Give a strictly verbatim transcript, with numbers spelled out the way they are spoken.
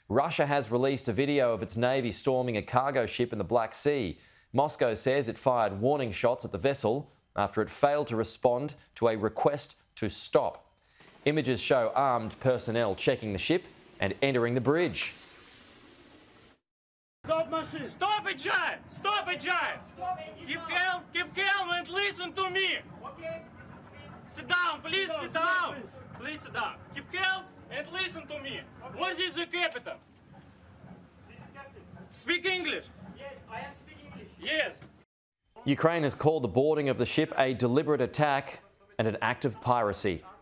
Russia has released a video of its navy storming a cargo ship in the Black Sea. Moscow says it fired warning shots at the vessel after it failed to respond to a request to stop. Images show armed personnel checking the ship and entering the bridge. Stop machine! Stop it, Giant! Stop it, Giant! Keep calm, keep calm and listen to me! Okay. Sit down, please sit down! Please sit down. Keep calm and listen to me. What is the captain? This is captain. Speak English. Yes, I am speaking English. Yes. Ukraine has called the boarding of the ship a deliberate attack and an act of piracy.